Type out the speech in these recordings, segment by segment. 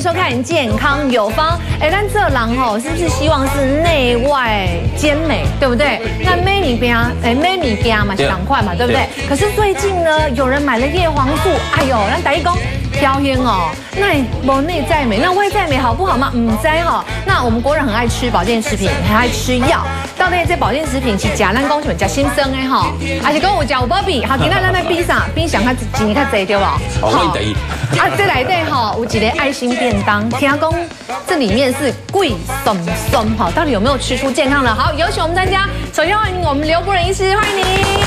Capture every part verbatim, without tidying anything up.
收看《健康有方》。哎，但这狼吼是不是希望是内外兼美，对不对？那美女边，哎，美女边嘛，赶快嘛，对不对？可是最近呢，有人买了叶黄素，哎呦，那打一工飘香哦，那无内在美，那外在美好不好吗？唔知哈。那我们国人很爱吃保健食品，很爱吃药。到底这保健食品是假咱讲什么？假新生的哈，还是讲有假有保庇？好，今仔咱来比啥？比上较一年较济对不？ 好，第一。 啊，这内底哈有一个爱心便当，听讲这里面是贵松松哈，到底有没有吃出健康呢？好，有请我们专家，首先欢迎我们刘夫人医师，欢迎您。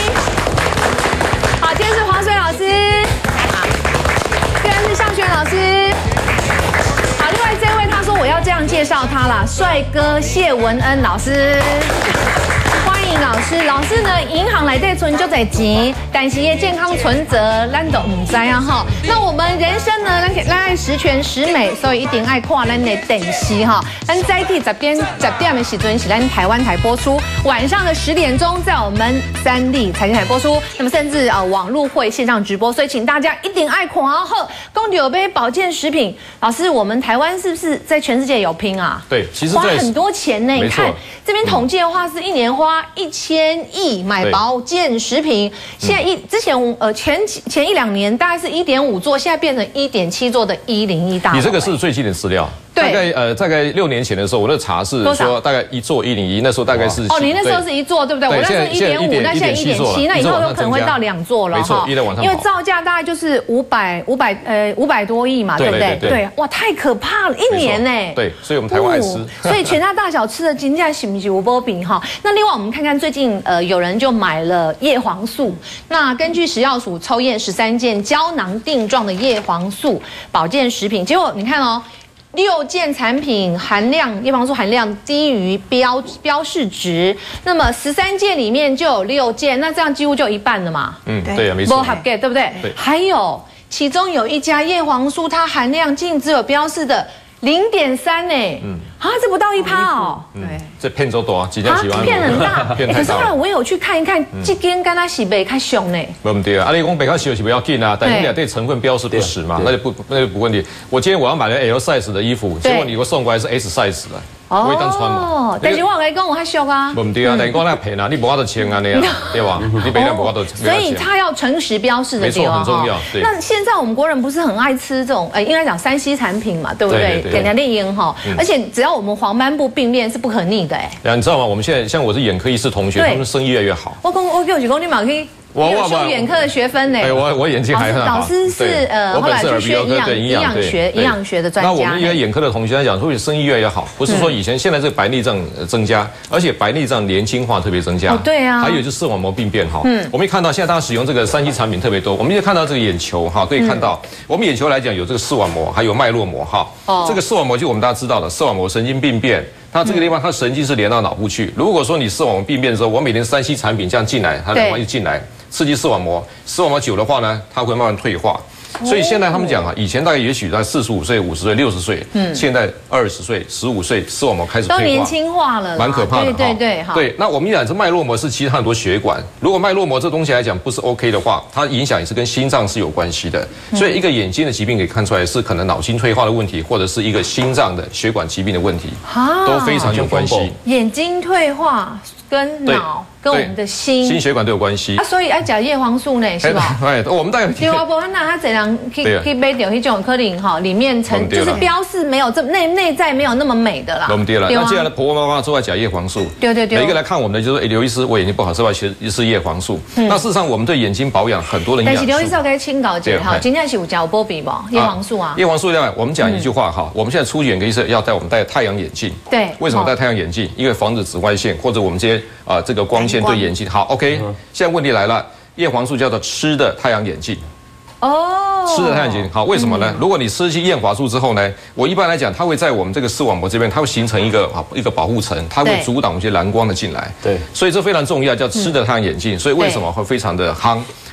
好，今天是黄水老师，第二是向轩老师。好，另外这位他说我要这样介绍他啦，帅哥谢文恩老师。欢迎老师，老师呢？银行来贷存就在钱，但是也健康存折，咱都唔知啊哈。那我们人生呢，咱咱爱十全十美，所以一定爱看咱的电视哈。咱在地十点十点的时阵是咱台湾台播出，晚上的十点钟在我们三立财经台播出，那么甚至呃网络会线上直播，所以请大家一定爱看啊呵。公有杯保健食品，老师，我们台湾是不是在全世界有拼啊？ 对，其实花很多钱呢。你看这边统计的话，是一年花一千亿买保健食品，现在一之前呃前前一两年大概是一点五座，现在变成一点七座的一零一大楼。 你这个是最近的资料。大概呃，大概六年前的时候，我的查是说大概一座一零一，那时候大概是哦，你那时候是一座对不对？我那时候一点五，那现在一点七，那以后有可能会到两座了哈。 没错， 因为造价大概就是五百五百呃五百多亿嘛，对不对？对，哇，太可怕了，一年呢。 对，所以我们台湾爱吃， 所以全家大小吃的金价是不是无波比哈？那另外我们看看最近呃有人就买了叶黄素，那根据食药署抽验十三件胶囊定状的叶黄素保健食品，结果你看哦。六件产品含量叶黄素含量低于标标示值，那么十三件里面就有六件，那这样几乎就一半了嘛。 嗯，对啊，没错。 不合格，对不对？对。还有其中有一家叶黄素，它含量竟只有标示的零点三呢。嗯。啊，这不到一趴哦。对。 这骗走多啊，几家喜欢。 骗很大。可是后来我有去看一看，这间跟它是北较凶呢。 没问题啊，啊你讲北较凶是不要紧啊，但是你对成分标示不实嘛，那就不那就不问题。我今天我要买了 L size 的衣服，结果你给我送过来是 S size 的。我会当穿嘛？ 哦，但是我跟你讲，我还俗啊。 不对啊，但是讲那赔啦，你不花得钱啊，你啊，对吧？你赔了不花得钱。 所以它要诚实标示的， 没错，很重要。 那现在我们国人不是很爱吃这种，呃，应该讲三 C 产品嘛，对不对？点点丽英哈，而且只要我们黄斑部病变是不可逆的哎。 啊，你知道吗？我们现在像我是眼科医师同学，他们生意越来越好。 我跟我跟我公你嘛可以。我有修眼科的学分呢。 哎，我我眼睛还很好。 老师是呃，后来就学营养营养学营养学的专家。 那我们一个眼科的同学来讲，说生意越来越好，不是说以前现在这个白内障增加，而且白内障年轻化特别增加。 对啊。 还有就是视网膜病变哈。嗯。我们看到现在大家使用这个三 C 产品特别多，我们也看到这个眼球哈，可以看到我们眼球来讲有这个视网膜，还有脉络膜哈。哦。这个视网膜就我们大家知道的，视网膜神经病变。它这个地方，它神经是连到脑部去。如果说你视网膜病变的时候，我每天三 C 产品这样进来，它很容易进来，刺激视网膜。视网膜久的话呢，它会慢慢退化。所以现在他们讲啊，以前大概也许在四十五岁、五十岁、六十岁，嗯，现在二十岁、十五岁，视网膜开始退化， 都年轻化了， 蛮可怕的。 对对对， 对。那我们讲这脉络膜是其实它很多血管，如果脉络膜这东西来讲不是 OK 的话，它影响也是跟心脏是有关系的。所以一个眼睛的疾病可以看出来是可能脑筋退化的问题，或者是一个心脏的血管疾病的问题，都非常有关系。 眼睛退化跟脑。跟我们的心心血管都有关系啊，所以爱讲叶黄素呢，是吧？ 哎，我们大概对啊，不，那他怎样可以可以买掉一种可能哈，里面成就是标示没有这内内在没有那么美的啦。 我们对了，那既然婆婆妈妈都在讲叶黄素， 对对对， 每一个来看我们的就是刘医师，我眼睛不好，是吧？其实是叶黄素。那事实上我们对眼睛保养很多的营养素。 但是刘医师可以请教一下哈，今天是有讲波比不？叶黄素啊。 叶黄素另外，我们讲一句话哈，我们现在出眼科医生要戴我们戴太阳眼镜。 对。 为什么戴太阳眼镜？因为防止紫外线或者我们这些啊这个光线对眼睛好。OK， 现在问题来了，叶黄素叫做吃的太阳眼镜。哦，吃的太阳眼镜好，为什么呢？如果你吃进叶黄素之后呢，我一般来讲，它会在我们这个视网膜这边，它会形成一个啊一个保护层，它会阻挡一些蓝光的进来。对，所以这非常重要，叫吃的太阳眼镜。所以为什么会非常的夯？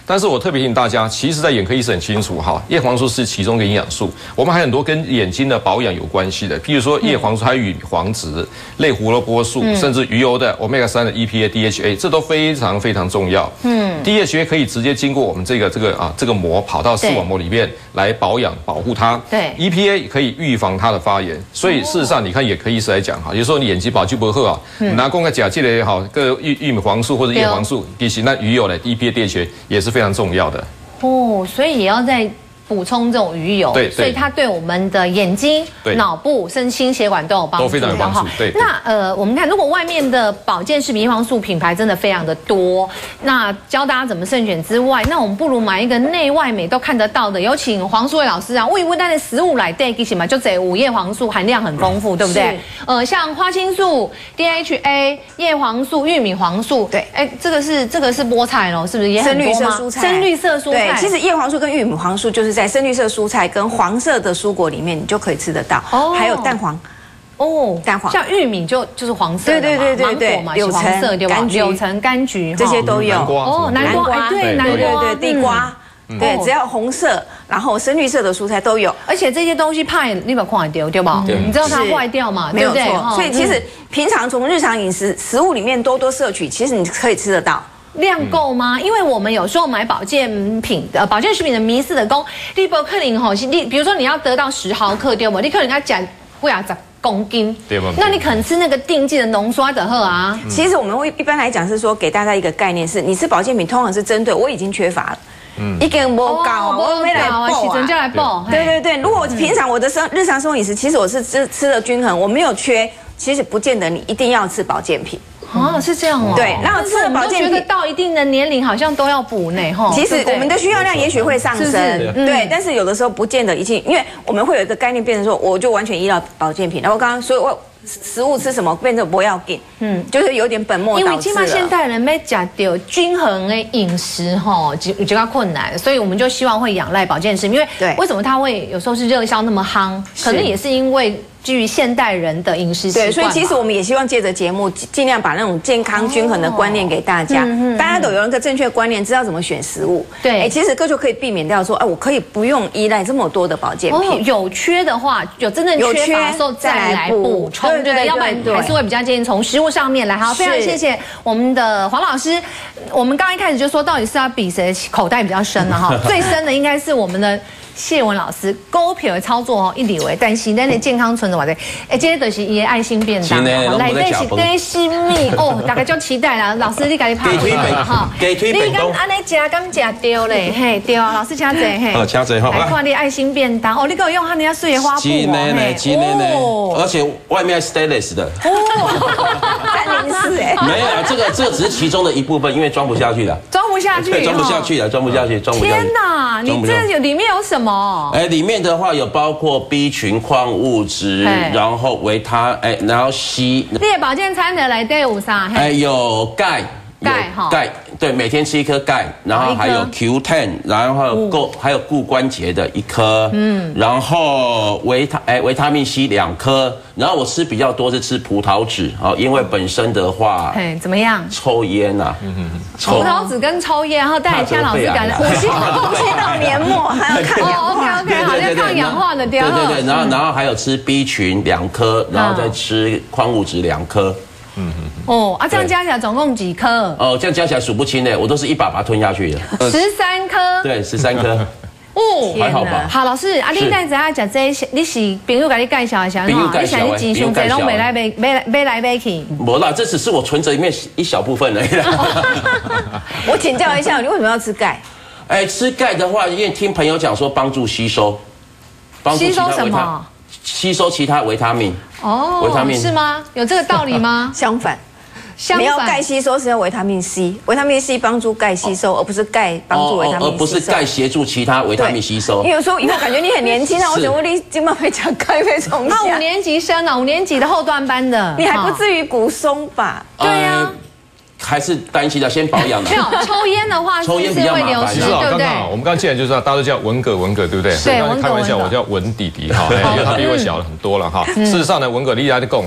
但是我特别提醒大家，其实在眼科医师很清楚哈，叶黄素是其中一个营养素，我们还有很多跟眼睛的保养有关系的，譬如说叶黄素还有与黄质、类胡萝卜素，甚至鱼油的 omega 三的 E P A、D H A， 这都非常非常重要。嗯 ，D H A 可以直接经过我们这个这个啊这个膜跑到视网膜里面来保养保护它。 对 ，E P A 可以预防它的发炎，所以事实上你看眼科医师来讲哈，有时候你眼睛保就不好啊，拿公个假借的好个玉玉米黄素或者叶黄素，其实那鱼油的 E P A、D H A 也是非常重要的。 哦，所以也要在。补充这种鱼油， 对， 所以它对我们的眼睛、脑部、甚至心血管都有帮助， 都非常有帮助。对， 那呃，我们看，如果外面的保健食品叶黄素品牌真的非常的多，那教大家怎么慎选之外，那我们不如买一个内外美都看得到的。有请黄淑慧老师啊，为为它的食物来对其实嘛，就这五叶黄素含量很丰富，对不对？呃，像花青素、D H A、叶黄素、玉米黄素， 对， 哎，这个是这个是菠菜咯，是不是也深绿很多吗？ 色蔬菜， 深绿色蔬菜， 对，其实叶黄素跟玉米黄素就是在深绿色蔬菜跟黄色的蔬果里面，你就可以吃得到。哦，还有蛋黄。 哦， 蛋黄， 像玉米就就是黄色的嘛， 对对对对对， 芒果嘛，有黄色对吧？柳橙、柑橘这些都有。 哦，南瓜，哎，对，南瓜， 对对，地瓜。对，只要红色，然后深绿色的蔬菜都有， 而且这些东西怕你把快丢，对吧？你知道它坏掉嘛？ 没有错。所以其实平常从日常饮食食物里面多多摄取，其实你可以吃得到。 量够吗？因为我们有时候买保健品呃保健食品的迷思的讲，你不可能吼，你比如说你要得到十毫克对不？你可能要讲不要十公斤，对吧？那你可能吃那个定剂的浓缩的喝啊。 其实我们会一般来讲是说给大家一个概念是，你吃保健品通常是针对我已经缺乏了。嗯，一根不高，我没来报啊，就来报。 对对对，如果我平常我的生日常生活饮食，其实我是吃吃的均衡，我没有缺，其实不见得你一定要吃保健品。 啊，是这样哦。 对，然后吃了保健品， 觉得到一定的年龄好像都要补呢，哈。 其实我们的需要量也许会上升，对，但是有的时候不见得一定，因为我们会有一个概念变成说，我就完全依赖保健品。然后刚刚所以我食物吃什么变成不要紧，嗯，就是有点本末倒置了。 因为起码现代人没讲到均衡的饮食，哈，就比较困难，所以我们就希望会仰赖保健食品。因为为什么它会有时候是热销那么夯，可能也是因为。基于现代人的饮食习惯， 对，所以其实我们也希望借着节目，尽量把那种健康均衡的观念给大家，大家都有一个正确观念，知道怎么选食物。对，哎，其实这就可以避免掉说，哎，我可以不用依赖这么多的保健品。 哦，有缺的话，有真正缺乏的时候再来补充，对对，要不然还是会比较建议从食物上面来。好，非常谢谢我们的黄老师。我们刚一开始就说，到底是要比谁口袋比较深了哈？最深的应该是我们的。谢文老师股票的操作哦，一理为，但是咱的健康存着话的，哎，这些就是伊的爱心便当，来这是最新秘哦，大家就期待啦。老师你家己拍回来哈，你敢安尼食敢食对嘞？嘿，对啊，老师请坐嘿， 好，请坐好。 来看你爱心便当哦，你给我用哈，你要水的花布哦，今年呢，而且外面是 stainless 的， 哦，三零四哎， 没有，这个这个只是其中的一部分，因为装不下去了， 装不下去， 装不下去了，装不下去，装不下去。 天哪，你这有里面有什么？ 哎，里面的话有包括 B 群矿物质，然后维他，哎，然后硒。 你的保健餐的来对有啥？ 哎，有钙， 钙哈， 钙，对，每天吃一颗钙，然后还有 Q 十，然后固还有固关节的一颗，嗯，然后维他哎维他命 C 两颗，然后我吃比较多是吃葡萄籽哦，因为本身的话， 哎，怎么样？ 抽烟呐， 葡萄籽跟抽烟，然后带江老师感呼吸呼吸道黏膜，还要抗氧化。 OK OK， 好像抗氧化的对对对对，然后然后还有吃 B 群两颗，然后再吃矿物质两颗。 嗯嗯哦啊，这样加起来总共几颗？ 哦，这样加起来数不清的，我都是一把把它吞下去的。 十三颗。对， 十三颗。 哦， 还好吧？ 好，老师，啊，你在怎样讲这些？你是朋友给你介绍一下， 朋友介绍， 你钱上侪拢买来买买买来买去。 没啦，这只是我存折里面一小部分而已啦。 我请教一下，你为什么要吃钙？ 哎，吃钙的话，因为听朋友讲说帮助吸收， 帮助吸收什么？ 吸收其他维他命哦，维他命是吗？有这个道理吗？ 相反，相反，你要钙吸收是要维他命 C， 维他命 C 帮助钙吸收，而不是钙帮助维他命吸收， 而不是钙协助其他维他命吸收。 你有时候以后感觉你很年轻啊，我想问你今晚会讲钙会从那五年级生啊，五年级的后段班的， 你还不至于骨松吧？ 对呀。 还是担心的，先保养的。 没有抽烟的话， 抽烟比较麻烦。 其实啊，刚刚我们刚刚进来就知道，大家都叫文哥，文哥对不对？ 对， 开玩笑，我叫文弟弟哈，因为他比我小了很多了哈。事实上呢，文哥厉害的更好。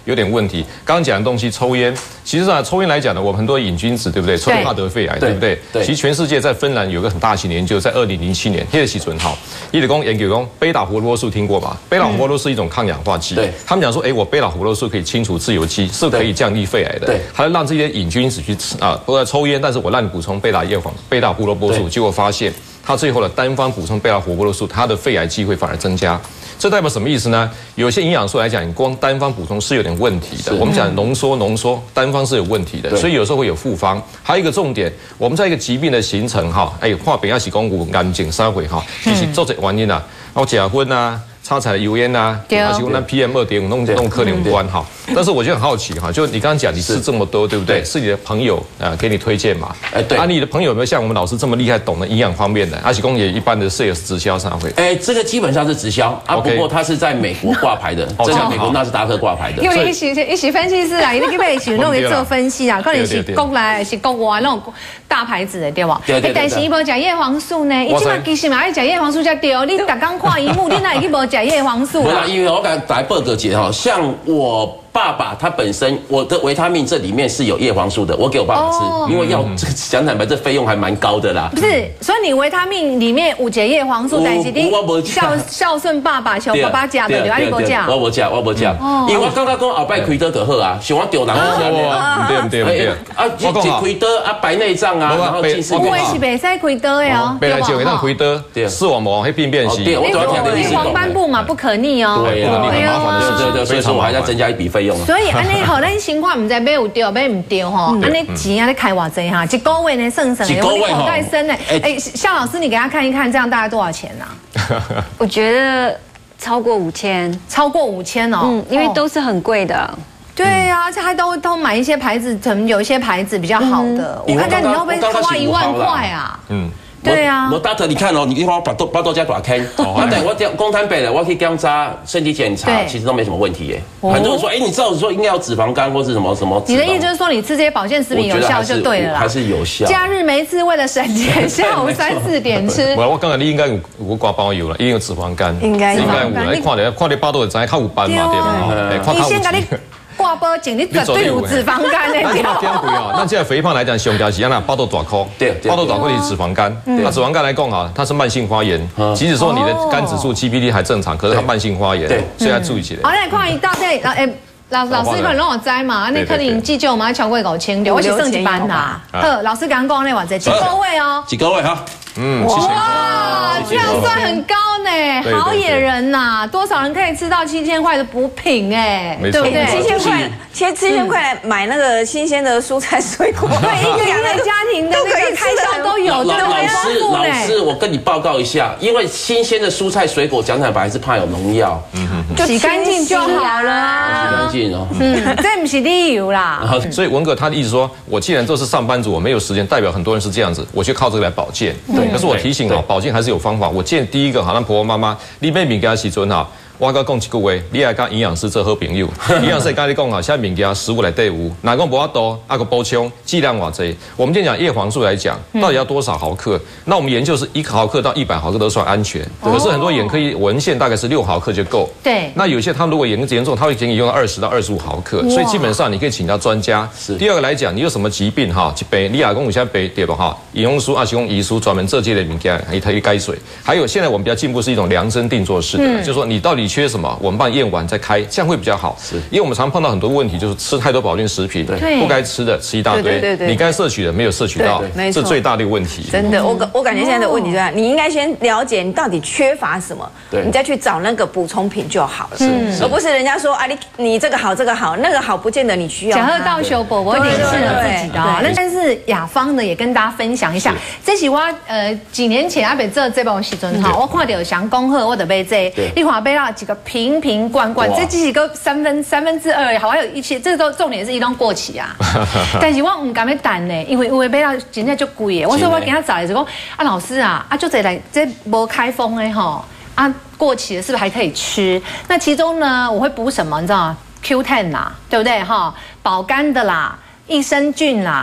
有点问题。刚刚讲的东西，抽烟，其实啊，抽烟来讲呢，我们很多瘾君子，对不对？抽烟怕得肺癌，对不对？对。其实全世界在芬兰有个很大型研究，在二零零七年，那个时阵哈，伊就讲研究讲贝塔胡萝素听过吧？贝塔胡萝素是一种抗氧化剂，对。他们讲说，哎，我贝塔胡萝素可以清除自由基，是可以降低肺癌的，对。还让这些瘾君子去吃啊，不要抽烟，但是我让你补充贝塔叶黄、贝塔胡萝卜素，结果发现。他最后的单方补充贝塔胡萝卜素，它的肺癌机会反而增加。这代表什么意思呢？有些营养素来讲，你光单方补充是有点问题的。我们讲浓缩，浓缩单方是有问题的，所以有时候会有复方。还有一个重点，我们在一个疾病的形成哈，哎，化丙亚喜公骨癌检三回哈，其实做这原因啊，然后结婚啊。擦彩油烟呐，还是跟那 P M 二点五弄弄科联关哈。但是我就很好奇哈，就你刚刚讲你吃这么多，对不对？是你的朋友啊给你推荐嘛？哎，对。啊，你的朋友有没有像我们老师这么厉害，懂得营养方面的？阿喜公也一般的 sales 直销上会。 哎，这个基本上是直销啊，不过他是在美国挂牌的，这在美国纳斯达克挂牌的。 因为一起一起分析师啊，一定要一起弄去做分析啊，可能是国内是国外那种大牌子的对吧？对对对。但是伊无食叶黄素呢，伊即马其实嘛爱食叶黄素才对哦。你刚刚看荧幕，你哪会去无食叶黄素？ 因为我敢来报个节哈，像我爸爸他本身我的维他命这里面是有叶黄素的，我给我爸爸吃，哦、因为要讲坦白，这费用还蛮高的啦。 不是，所以你维他命里面有节叶黄素，但是你孝孝顺爸爸，像爸爸讲的，对，你无讲， 我无讲，我无讲，因为我刚刚讲后摆开刀就好啊，想我丢人家的，对不对？对啊，一开刀啊，白内障啊，然后近视。 有的是袂使开刀的哦， 本来就会让开刀，视网膜会病变性。 对，我主要听的是黄斑部嘛，不可逆哦， 对，不可逆很麻烦的事情， 对对，所以说我还要增加一笔费用。 所以安尼好，咱情况唔知买有对，买唔对吼，安尼钱啊，你开偌济哈，一个月呢，算算，我口袋深呢。哎，夏老师，你给他看一看，这样大概多少钱呢？ 我觉得超过五千， 超过五千哦， 嗯，因为都是很贵的。 对呀、啊，而且还都都买一些牌子，可能有一些牌子比较好的。我看看你要不要花一万块啊？嗯。对啊， 我大特你看哦，你一会儿把豆把豆家打开，那等我公摊北的，我可以检查身体检查，其实都没什么问题耶。很多人说，哎，你照说应该有脂肪肝或是什么什么。 你的意思就是说，你吃这些保健食品有效就对了啦， 还是有效。 假日没吃，为了省钱，下午三四点吃。 我我刚才你应该有有挂包油了，因为有脂肪肝， 应该应该有来看的，看你包豆知靠有斑嘛，对吧？ 你先给你。挂包紧，你绝对有脂肪肝的。 那这样贵哦，那这肥胖来讲，上条是安那包豆大颗，对，包豆大颗是脂肪肝。那脂肪肝来讲哈，它是慢性发炎，即使说你的肝指数 G P D 还正常，可是它慢性发炎，所以要注意起来。 好，来看一道这，哎，老老师可能让我摘嘛，那可能急救嘛超过五千，我是升一班啦。好，老师刚刚讲那话这几个位哦， 几个位哈。 嗯， 哇，这样算很高呢，好野人呐！多少人可以吃到七千块的补品哎，对不对？ 七千块，其实七千块买那个新鲜的蔬菜水果， 对，一个一个家庭的那个开销都有，对不对？ 老师，老师，我跟你报告一下，因为新鲜的蔬菜水果讲坦白还是怕有农药， 嗯哼，就洗干净就好了， 洗干净哦， 嗯，这不是理由啦。 所以文哥他的意思说，我既然都是上班族，我没有时间，代表很多人是这样子，我就靠这个来保健。对，可是我提醒啊，保健还是有方法。我建议第一个，好像婆婆妈妈，你买物件时阵哈。我甲讲一句话，你爱甲营养师做好朋友。营养师跟你讲啊，现在物件食物内底有，哪讲无法多，啊个补充剂量偌济。我们今天讲叶黄素来讲，到底要多少毫克？那我们研究是一毫克到一百毫克都算安全。可是很多眼科文献大概是六毫克就够。 对。 那有些他如果严严重，他会建议用到二十到二十五毫克。所以基本上你可以请教专家。是。第二个来讲，你有什么疾病哈？一杯你阿公有现在杯对吧哈？饮用书啊，是用遗书专门这些的物件，还可以改水。还有现在我们比较进步是一种量身定做式的，就是说你到底缺什么，我们帮。验完再开，这样会比较好。是，因为我们常碰到很多问题，就是吃太多保健食品，对，不该吃的吃一大堆，你该摄取的没有摄取到，这最大的问题。 真的，我我感觉现在的问题就是，你应该先了解你到底缺乏什么，你再去找那个补充品就好了，而不是人家说啊，你你这个好，这个好，那个好，不见得你需要。 假贺到修宝宝一定适合自己的啊。那但是雅芳呢，也跟大家分享一下，这是我呃几年前阿北做这包时阵哈，我看到想恭贺我的杯这，你看杯到几个瓶瓶。罐罐，这几个三分三分之二，好，还有一些，这个都重点是一段过期啊。但是我唔敢要等呢，因为因为买到真正就贵耶。我说我给他找的时候，啊老师啊，啊就这来这无开封的吼，啊过期了是不是还可以吃？那其中呢，我会补什么？你知道吗 ？Q 十 啦，对不对哈？保肝的啦，益生菌啦。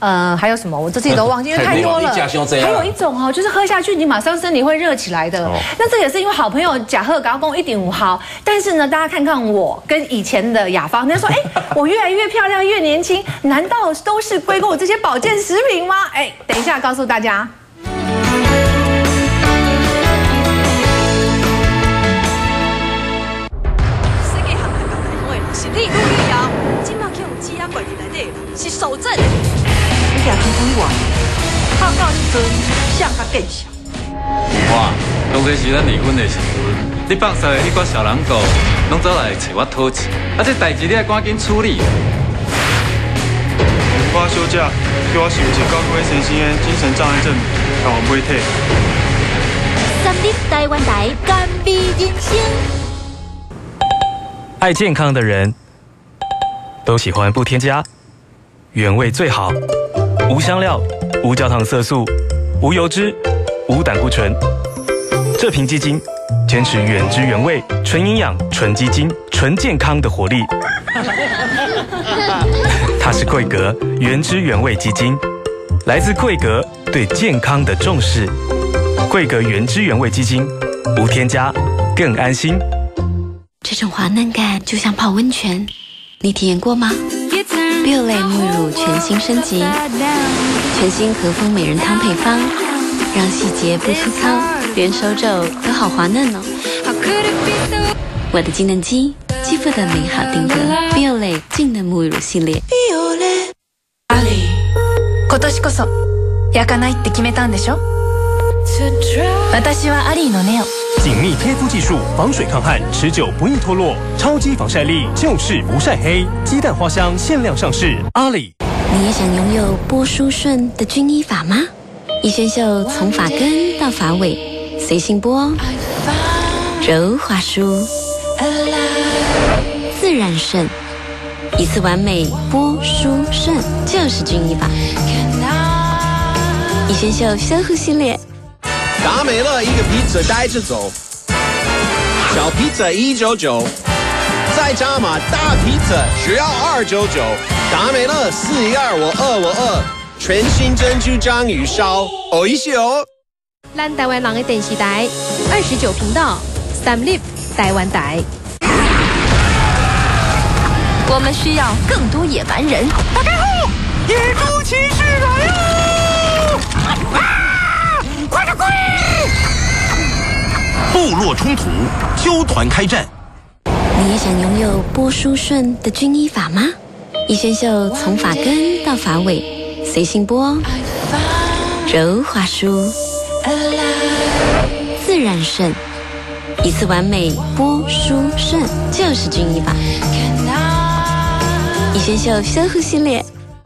呃，还有什么？我自己都忘记，因为太多了。还有一种哦，就是喝下去你马上身体会热起来的。那这也是因为好朋友甲贺高工一点五毫，但是呢，大家看看我跟以前的雅芳，人家说，哎，我越来越漂亮，越年轻，难道都是归功于这些保健食品吗？哎，等一下告诉大家。 世界航海港台风的是利路利啊，今麦去用指压管理来的是守正。你行天空外，泡到时阵像较更小。 哇，当初是咱离婚的时阵，你放肆的迄个小狼狗，拢走来找我讨钱，啊，这代志你要赶紧处理。 我休假，叫我想一个高危神经的精神障碍症，让我买退。 三立台湾台甘美人生。 爱健康的人都喜欢不添加，原味最好，无香料，无焦糖色素，无油脂，无胆固醇。这瓶鸡精坚持原汁原味，纯营养，纯鸡精，纯健康的活力。它是桂格原汁原味鸡精，来自桂格对健康的重视。桂格原汁原味鸡精，无添加，更安心。 这种滑嫩感就像泡温泉，你体验过吗？ Biolay 沐浴乳全新升级，全新和风美人汤配方，让细节不粗糙，连手肘都好滑嫩哦。我的静嫩肌，肌肤的美好定格。Biolay 静嫩沐浴乳系列。 アリー、今年こそ焼かないって決めたんでしょ？私はアリーのネオ。 紧密贴肤技术，防水抗旱，持久不易脱落，超级防晒力就是不晒黑。鸡蛋花香限量上市，阿里。 你也想拥有拨梳顺的均一发吗？逸轩秀从发根到发尾，随性拨，柔滑梳，自然顺，一次完美拨梳顺就是均一发。逸轩秀修护系列。 达美乐一个披萨带着走，小披萨一九九，再加码大披萨只要二九九。达美乐四一二我二我二，全新珍珠章鱼烧，哦一些哦。 咱台湾人的电视台二十九频道，三立台湾台。 我们需要更多野蛮人。打开后，野猪骑士来喽！啊！快点滚！ 部落冲突，纠团开战。 你也想拥有拨梳顺的均一发吗？逸轩秀从发根到发尾，随性拨，柔滑梳，自然顺，一次完美拨梳顺就是均一发。逸轩秀修护系列。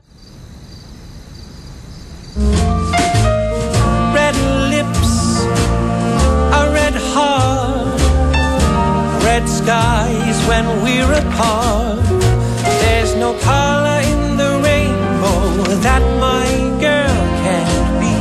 Red lips, a red heart, red skies when we're apart. There's no color in the rainbow that my girl can't be.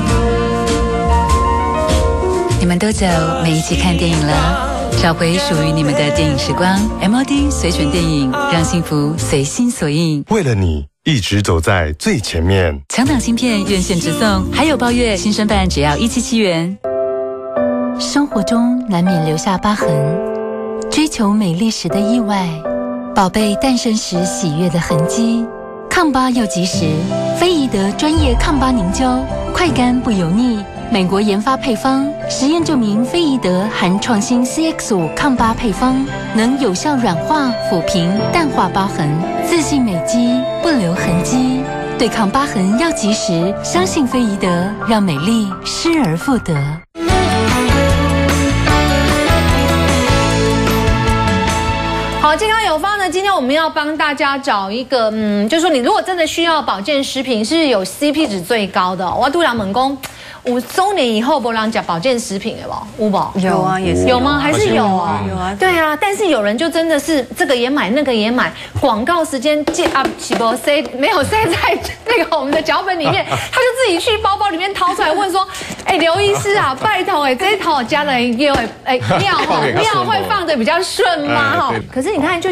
你们都走，没一起看电影了。找回属于你们的电影时光 ，M O D 随选电影，让幸福随心所应。 为了你，一直走在最前面。 强档芯片院线直送，还有包月新生办只要一七七元。生活中难免留下疤痕，追求美丽时的意外，宝贝诞生时喜悦的痕迹。抗疤又及时，菲宜德专业抗疤凝胶，快干不油腻。美国研发配方，实验证明菲宜德含创新 C X 五 抗疤配方，能有效软化、抚平、淡化疤痕，自信美肌，不留痕迹。对抗疤痕要及时，相信菲宜德，让美丽失而复得。 好，健康有方呢，今天我们要帮大家找一个，嗯，就是说你如果真的需要保健食品，是有 C P 值最高的。我杜良猛攻。五周年以后，不让讲保健食品了吧？有不？ 有啊，也是有吗？还是有啊？ 有啊。 对啊，但是有人就真的是这个也买，那个也买，广告时间借啊，起不塞没有塞在那个我们的脚本里面，他就自己去包包里面掏出来问说：“哎，刘医师啊，拜托哎，这一套加了也有哎尿哈尿会放的比较顺吗？哈。可是你看，就像说我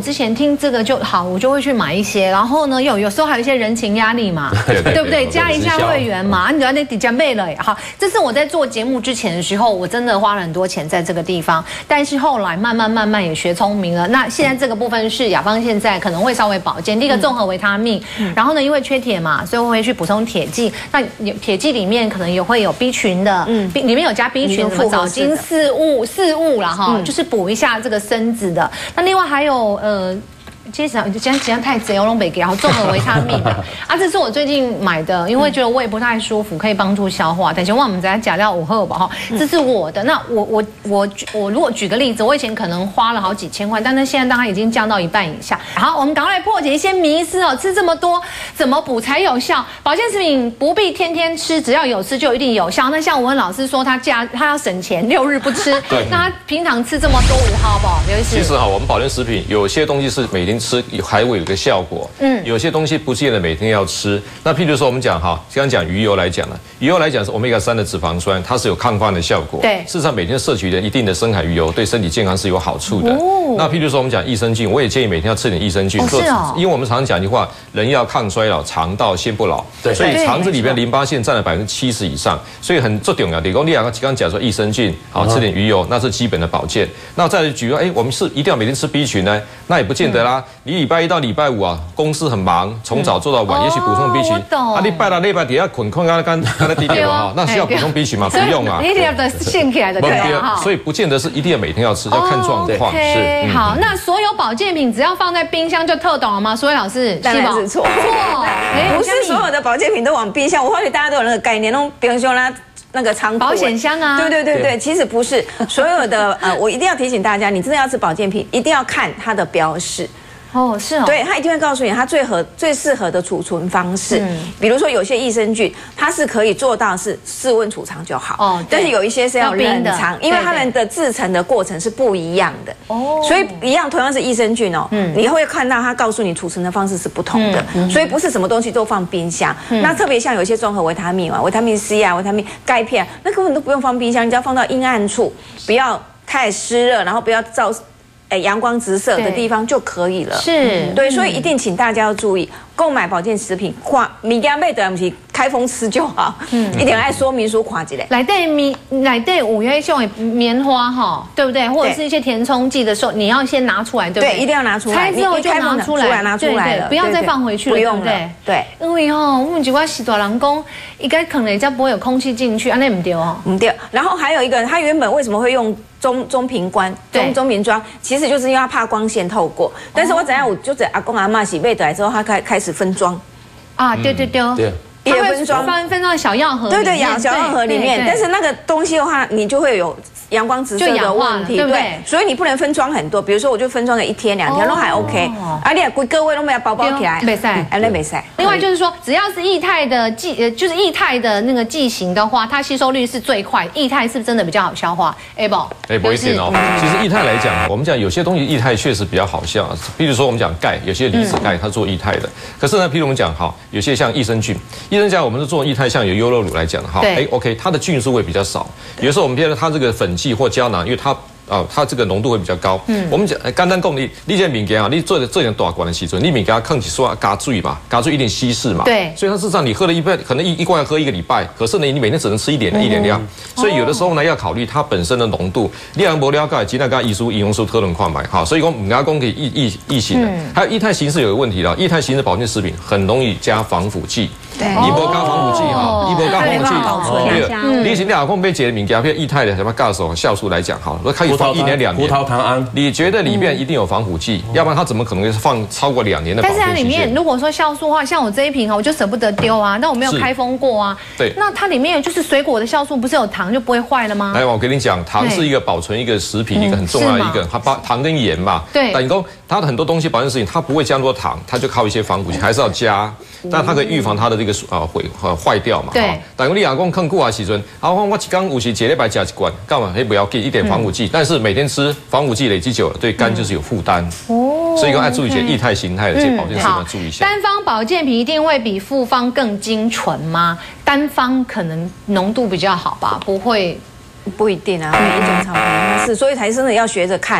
之前听这个就好，我就会去买一些。然后呢，有有时候还有一些人情压力嘛，对不对？加一下会员嘛，你就要那底加倍了。好，这是我在做节目之前的时候，我真的花了很多钱在这个地方。但是后来慢慢慢慢也学聪明了。那现在这个部分是雅芳现在可能会稍微保健，第一个综合维他命，然后呢，因为缺铁嘛，所以我会去补充铁剂。那铁剂里面可能也会有 B 群的，嗯，里面有加 B 群，什么藻金四物四物啦哈，就是补一下这个身子的。那另外还有呃。其实今天今天太贼，我拢没给，然后综合维他命啊，这是我最近买的，因为觉得胃不太舒服，可以帮助消化。但是我们在假料五后吧哈，这是我的。那我我我我如果举个例子，我以前可能花了好几千块，但是现在大概已经降到一半以下。好，我们赶快来破解一些迷思哦，吃这么多怎么补才有效？保健食品不必天天吃，只要有吃就一定有效。那像我跟老师说，他假他要省钱，六日不吃， 对， 那他平常吃这么多五好不好？刘医师， 其实哈，我们保健食品有些东西是每天吃还会有一个效果，嗯，有些东西不见得每天要吃。那譬如说我们讲哈，刚刚讲鱼油来讲呢，鱼油来讲是 欧米伽三的脂肪酸，它是有抗发的效果。对，事实上每天摄取的一定的深海鱼油对身体健康是有好处的。哦，那譬如说我们讲益生菌，我也建议每天要吃点益生菌。哦，是哦，因为我们常常讲一句话，人要抗衰老，肠道先不老。对，所以肠子里边淋巴腺占了百分之七十以上，所以很重要。李工，你刚刚讲说益生菌，好吃点鱼油，那是基本的保健。那再举个，哎，我们是一定要每天吃 B 群呢？那也不见得啦。你礼拜一到礼拜五啊，公司很忙，从早做到晚，也许补充 B 群。啊，你拜六礼拜底下捆困刚刚刚才低点哈，那需要补充 B 群吗？不用啊。 一定要的兴起来的对啊。 所以不见得是一定要每天要吃，要看状况。 是。好，那所有保健品只要放在冰箱就特懂了吗？所以老师， 当然是错。错，不是所有的保健品都往冰箱。我发觉大家都有那个概念，那种冰箱啦。那个仓库保险箱啊， 对对对对，其实不是所有的呃，我一定要提醒大家，你真的要吃保健品，一定要看它的标示。 哦，是哦， 对，它一定会告诉你它最合最适合的储存方式。嗯，比如说有些益生菌，它是可以做到是室温储藏就好。哦，但是有一些是要冷藏，因为它们的制成的过程是不一样的。哦，所以一样同样是益生菌哦，嗯，你会看到它告诉你储存的方式是不同的，所以不是什么东西都放冰箱。那特别像有一些综合维他命啊，维他命 C 啊，维他命钙片，那根本都不用放冰箱，你只要放到阴暗处，不要太湿热，然后不要照。哎，阳光直射的地方就可以了。是，对，所以一定请大家要注意，购买保健食品，看米家买的不是开封吃就好，嗯，一定要爱说明书看一下。 来对米，来对五月种的棉花哈，对不对？或者是一些填充剂的时候，你要先拿出来，对不对？ 对，一定要拿出来。 拆之后就拿出来， 拿出来了， 不要再放回去了， 不用了。对， 因为哈，我们几块洗大人工，应该可能人家不会有空气进去，啊，那唔对哦， 唔对。然后还有一个，他原本为什么会用？中中瓶罐、中中瓶装，其实就是因为他怕光线透过。但是我怎样，我就在阿公阿嬷洗背来之后，他开开始分装。 啊，对对对。对。也分装分分到小药盒， 对对，小小药盒里面。但是那个东西的话，你就会有阳光直射的问题，对，所以你不能分装很多。比如说，我就分装个一天两天都还 OK， 啊，你归各位都没有包包起来， 没晒， 哎，那没晒。 另外就是说，只要是液态的剂，呃，就是液态的那个剂型的话，它吸收率是最快。液态是不是真的比较好消化？哎不， 哎不一定哦。其实液态来讲，我们讲有些东西液态确实比较好消，比如说我们讲钙，有些离子钙它做液态的。可是呢，譬如我们讲好，有些像益生菌，益生菌我们是做液。太像有优酪乳来讲哈，哎 ，OK， 它的菌数会比较少。有时候我们觉得它这个粉剂或胶囊，因为它啊，它这个浓度会比较高。嗯，我们讲简单讲，你你这物件啊，你做的这点大罐的时阵，你物件放起说加水嘛，加水一点稀释嘛。对，所以它事实上你喝了一杯，可能一一罐要喝一个礼拜，可是呢，你每天只能吃一点一点量。所以有的时候呢，要考虑它本身的浓度。量不了解，尽量跟医书、营养素特论矿买哈。所以讲唔加讲可以异异异形的，还有液态形式有个问题啦，液态形式保健食品很容易加防腐剂。对，你不加防腐剂哈，你不加防腐剂，对，你是你老公被解的物件，譬如液态的什么酵素、酵素来讲哈，都可以放一年两年。葡萄糖胺，你觉得里面一定有防腐剂，要不然它怎么可能放超过两年的保鲜期限？ 但是它里面如果说酵素的话，像我这一瓶哈，我就舍不得丢啊，但我没有开封过啊。对，那它里面就是水果的酵素，不是有糖就不会坏了吗？ 来，我跟你讲，糖是一个保存一个食品一个很重要的一个，它把糖跟盐嘛。对，但你说它的很多东西保健食品，它不会加那么多糖，它就靠一些防腐剂，还是要加，但它可以预防它的这个呃毁呃坏掉嘛。对，但你老公看过啊时阵，啊我我一刚有时一礼拜加一罐，干嘛？嘿不要给一点防腐剂，但是每天吃防腐剂累积久了，对肝就是有负担哦，所以要注意一些液态形态的这些保健食品要注意一下。 单方保健品一定会比复方更精纯吗？单方可能浓度比较好吧，不会， 不一定啊，每一种厂牌是，所以才真的要学着看。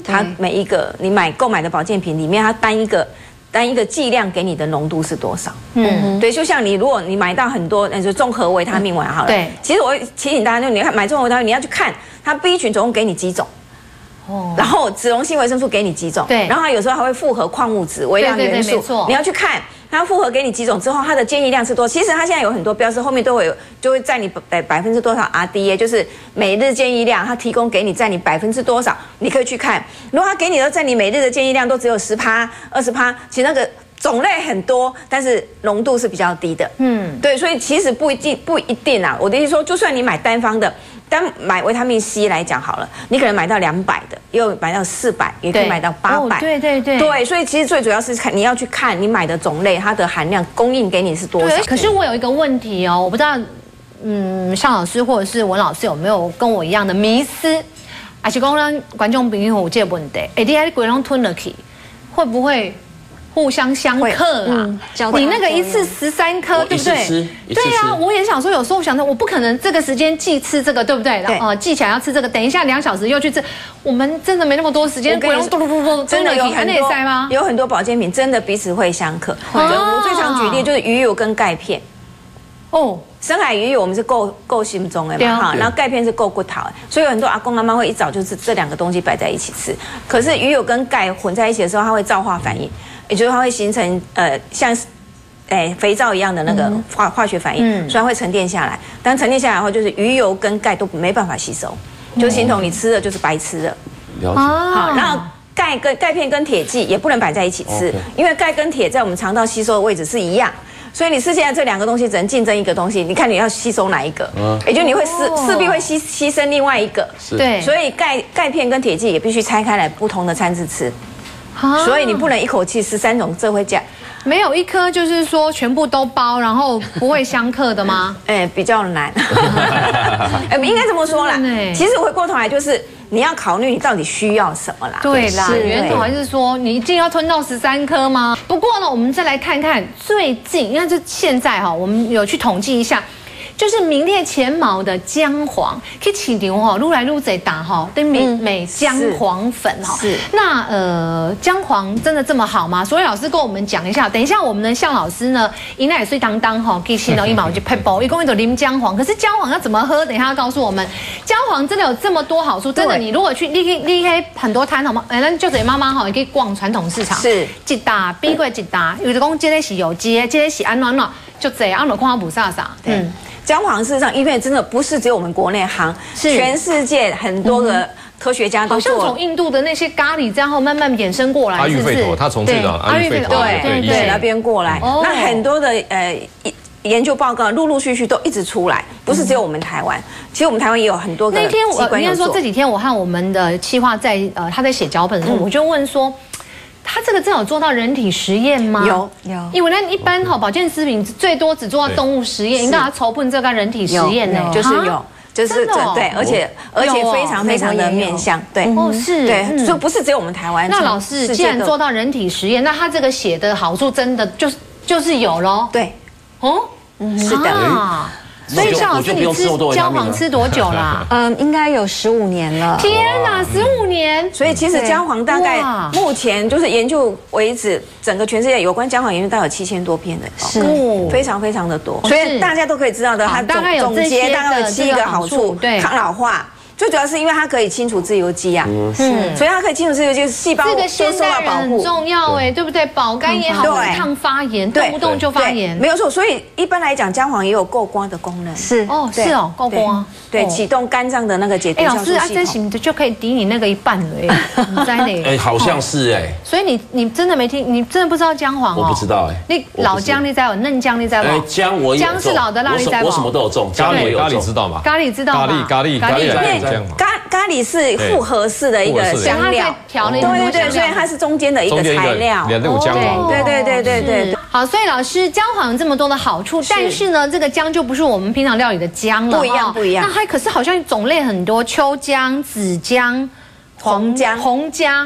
它每一个你买购买的保健品里面，它单一个。单一个剂量给你的浓度是多少？嗯，对，就像你如果你买到很多，那就综合维他命丸好了。对，其实我会提醒大家，就你看买综合维他命，你要去看它 B 群总共给你几种。哦，然后脂溶性维生素给你几种？对，然后它有时候还会复合矿物质、微量元素，你要去看它复合给你几种之后，它的建议量是多。其实它现在有很多标示，后面都会有，就会在你百百分之多少 R D A， 就是每日建议量，它提供给你在你百分之多少，你可以去看。如果它给你的在你每日的建议量都只有十趴、二十趴，其实那个种类很多，但是浓度是比较低的。嗯，对，所以其实不一定不一定啊。我的意思说，就算你买单方的。单买维他命 C 来讲好了，你可能买到两百的，也有买到四百，也可以买到八百。对对对对，所以其实最主要是看你要去看你买的种类，它的含量供应给你是多少。 可是我有一个问题哦，我不知道，嗯，向老师或者是文老师有没有跟我一样的迷思？还是讲咱观众朋友有这个问题，哎，你还鬼拢吞了去，会不会？互相相克啊！你那个一次十三颗，对不对？对啊，我也想说，有时候想着我不可能这个时间既吃这个，对不对？然后记起来要吃这个，等一下两小时又去吃，我们真的没那么多时间。 真的有很多吗？有很多保健品真的彼此会相克。我最常举例就是鱼油跟钙片。哦，深海鱼油我们是够够心中的嘛哈，然后钙片是够骨头，所以有很多阿公阿妈会一早就是这两个东西摆在一起吃。可是鱼油跟钙混在一起的时候，它会造化反应。也就是它会形成呃像，诶肥皂一样的那个化化学反应，所以它会沉淀下来。当沉淀下来后，就是鱼油跟钙都没办法吸收，就形同你吃的就是白吃的。了解。好，然后钙跟钙片跟铁剂也不能摆在一起吃，因为钙跟铁在我们肠道吸收的位置是一样，所以你吃现在这两个东西只能竞争一个东西，你看你要吸收哪一个？嗯，也就你会势势必会牺牺牲另外一个。对，所以钙钙片跟铁剂也必须拆开来不同的餐次吃。所以你不能一口气十三种，这会这样。 没有一颗就是说全部都包，然后不会相克的吗？ 哎，比较难。哎，应该这么说啦。其实回过头来就是你要考虑你到底需要什么啦。 对啦，源头还是说你一定要吞到十三颗吗？不过呢，我们再来看看最近，因为就现在哈，我们有去统计一下。就是名列前茅的姜黄，去市场哈，愈来愈侪打哈，对美美姜黄粉哈。是。那呃，姜黄真的这么好吗？所以老师跟我们讲一下。等一下，我们的向老师呢，伊那也水当当哈，其实呢一毛就配包，一共一种啉姜黄。可是姜黄要怎么喝？等一下要告诉我们，姜黄真的有这么多好处。真的，你如果去你可以你可以很多摊好吗？哎，那就给妈妈哈，也可以逛传统市场。是。一打比过一打，有的讲这个是有机的，这个是安怎怎，就这样，我看它不啥啥。嗯。 姜黄事实上，因为真的不是只有我们国内行，全世界很多个科学家都做。 好像从印度的那些咖喱，然后慢慢衍生过来， 阿育吠陀，他从这个阿育吠陀对对那边过来，那很多的呃研究报告陆陆续续都一直出来，不是只有我们台湾，其实我们台湾也有很多个机关有做。 那天我应该说这几天我和我们的企划在呃他在写脚本的时候，我就问说。他这个真有做到人体实验吗？ 有有， 因为那一般哈保健食品最多只做到动物实验，应该要筹办这个人体实验呢， 就是有，就是对，而且而且非常非常的面向，对， 哦是， 对，所以不是只有我们台湾。 那老师既然做到人体实验，那他这个写的好处真的就是就是有咯。 对，哦，是的。 所以向老师，你吃姜黄吃多久啦？ 嗯，应该有十五年了。 天哪，十五年！ 所以其实姜黄大概目前就是研究为止，整个全世界有关姜黄研究大概有七千多篇的，是非常非常的多。所以大家都可以知道的，它总总结大概有七个好处，对，抗老化。最主要是因为它可以清除自由基啊，嗯，所以它可以清除自由基，细胞都受到保护，很重要哎，对不对？保肝也好，抗发炎，动不动就发炎， 没有错。所以一般来讲，姜黄也有够光的功能， 是哦，是哦，够光， 对，启动肝脏的那个解毒酵素系统。哎，老师，啊，这行就可以抵你那个一半了哎，你在哪？ 哎，好像是哎。 所以你你真的没听，你真的不知道姜黄哦？ 我不知道哎。 你老姜你在有，嫩姜你在有？ 哎，姜我有姜是老的辣你在有？ 我什么都有种， 咖喱咖喱知道吗？ 咖喱知道咖喱咖喱咖喱来姜黄。 咖咖喱是复合式的一个香料，对对对，所以它是中间的一个材料， 两种姜黄， 对对对对对。 好，所以老师姜黄有这么多的好处，但是呢，这个姜就不是我们平常料理的姜了， 不一样不一样。 那还可是好像种类很多，秋姜、紫姜、 红姜、 红姜， 对。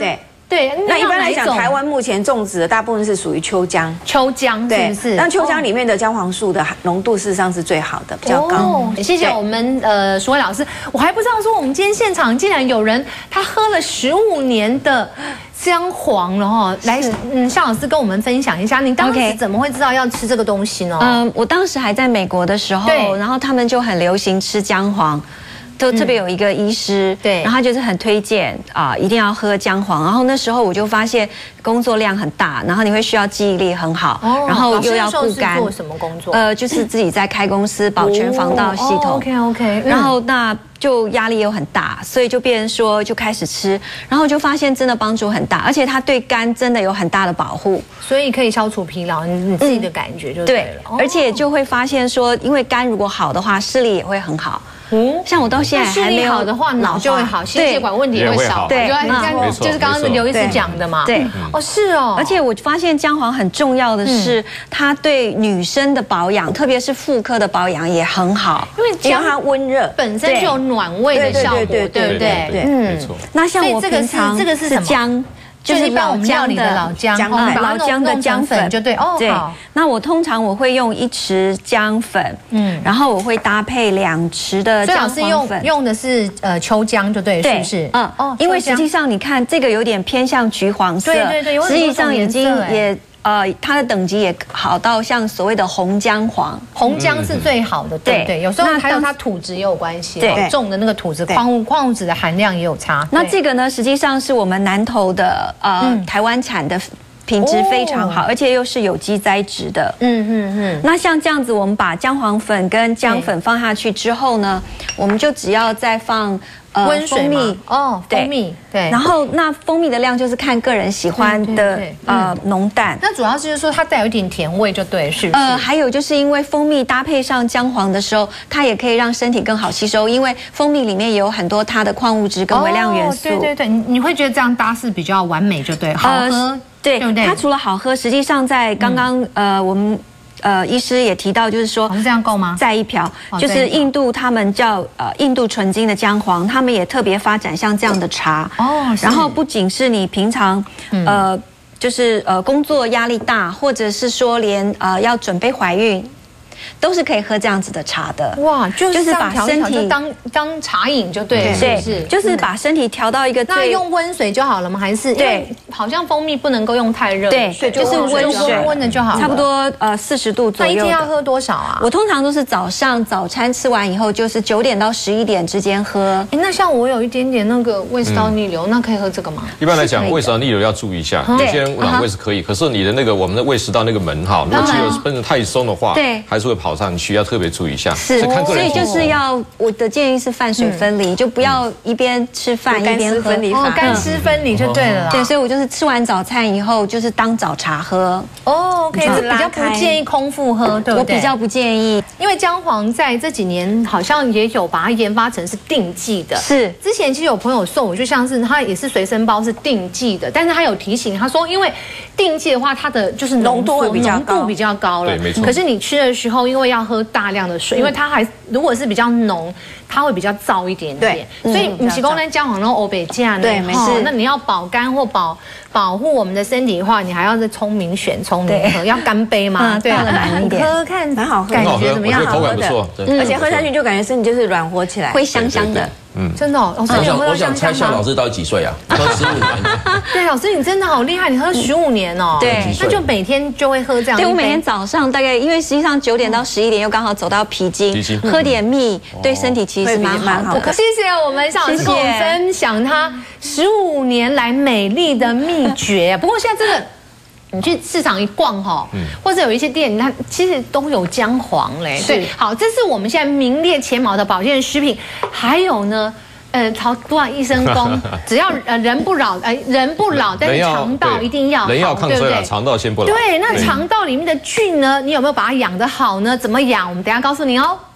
对， 那一般来讲，台湾目前种植的大部分是属于秋姜， 秋姜是不是？ 那秋姜里面的姜黄素的浓度事实上是最好的，比较高。 哦，谢谢我们呃淑慧老师，我还不知道说我们今天现场竟然有人他喝了十五年的姜黄了哈，来，嗯，夏老师跟我们分享一下，你当时怎么会知道要吃这个东西呢？ 嗯，我当时还在美国的时候，然后他们就很流行吃姜黄。都特别有一个医师，对，然后他就是很推荐啊，一定要喝姜黄。然后那时候我就发现工作量很大，然后你会需要记忆力很好，然后又要顾肝。 做什么工作？ 呃，就是自己在开公司，保全防盗系统。 OK OK。 然后那就压力又很大，所以就变成说就开始吃，然后就发现真的帮助很大，而且它对肝真的有很大的保护， 所以可以消除疲劳，你你自己的感觉就对了。 而且就会发现说，因为肝如果好的话，视力也会很好。嗯，像我到现在还没有好的话，脑就会好，心血管问题会少。 对， 就是刚刚刘医师讲的嘛。 对， 哦是哦。 而且我发现姜黄很重要的是，它对女生的保养，特别是妇科的保养也很好， 因为姜它温热，本身就有暖胃的效果，对不对？ 对，嗯。那像我平常这个是姜。 就是一般我们料理的老姜， 老姜的姜粉就对哦。 对，那我通常我会用一匙姜粉，嗯，然后我会搭配两匙的姜黄粉。 所以老师用用的是呃秋姜就对，是不是？ 嗯哦，因为实际上你看这个有点偏向橘黄色， 对对对， 实际上已经也。呃，它的等级也好到像所谓的红姜黄， 红姜是最好的，对对。有时候还有它土质也有关系，对，种的那个土质矿物矿物质的含量也有差。 那这个呢，实际上是我们南投的呃台湾产的。品质非常好，而且又是有机栽植的。嗯嗯嗯。那像这样子，我们把姜黄粉跟姜粉放下去之后呢，我们就只要再放呃温水蜜哦，蜂蜜对。 然后那蜂蜜的量就是看个人喜欢的呃浓淡。 那主要就是说它带有一点甜味就对，是不是？ 呃，还有就是因为蜂蜜搭配上姜黄的时候，它也可以让身体更好吸收，因为蜂蜜里面也有很多它的矿物质跟微量元素。 对对对，你你会觉得这样搭是比较完美就对，好喝。 对，它除了好喝，实际上在刚刚呃我们呃医师也提到，就是说这样够吗？ 再一瓢，就是印度他们叫呃印度纯金的姜黄，他们也特别发展像这样的茶哦。然后不仅是你平常呃就是呃工作压力大，或者是说连呃要准备怀孕。都是可以喝这样子的茶的。 哇，就是把身体当当茶饮就对，是不是？ 就是把身体调到一个那用温水就好了吗？还是对？好像蜂蜜不能够用太热， 对，就是温水温的就好， 差不多呃四十度左右。 那一天要喝多少啊？ 我通常都是早上早餐吃完以后，就是九点到十一点之间喝。 哎，那像我有一点点那个胃食道逆流，那可以喝这个吗？ 一般来讲，胃食道逆流要注意一下，有些人软胃是可以，可是你的那个我们的胃食道那个门哈，如果肌肉绷得太松的话，对，还是会跑上去，要特别注意一下。 是，所以就是要我的建议是饭水分离，就不要一边吃饭一边喝。 哦，干湿分离就对了。 对，所以我就是吃完早餐以后，就是当早茶喝。 哦 ，OK， 这比较不建议空腹喝，对不对？ 我比较不建议， 因为姜黄在这几年好像也有把它研发成是定剂的。 是， 之前其实有朋友送我，就像是它也是随身包是定剂的，但是他有提醒他说，因为定剂的话，它的就是浓度会比较高，浓度比较高了。 对，没错。 可是你吃的时候，因为要喝大量的水，因为它还如果是比较浓，它会比较燥一点点。对，所以你是功能姜黄然后欧北酱， 对，没事。 那你要保肝或保保护我们的身体的话，你还要再聪明选、聪明喝，要干杯嘛。 对，难一点。 喝看蛮好喝， 感觉怎么样？ 口感不错， 而且喝下去就感觉身体就是软和起来， 会香香的。 嗯， 真的哦。 我想，我想猜夏老师到底几岁啊？喝十五年。 对，老师你真的好厉害，你喝十五年哦。 对， 那就每天就会喝这样。 对，我每天早上大概，因为实际上九点到十一点又刚好走到脾经，喝点蜜对身体其实蛮好的。 谢谢我们夏老师跟我们分享他十五年来美丽的秘诀。不过现在真的。你去市场一逛哈，或者有一些店，你看其实都有姜黄嘞。对，好，这是我们现在名列前茅的保健食品。还有呢，呃，陶多益生功，只要呃人不老，呃人不老，但是肠道一定要好， 人要抗衰老，肠道先不老。 对，那肠道里面的菌呢，你有没有把它养得好呢？怎么养？我们等一下告诉你哦。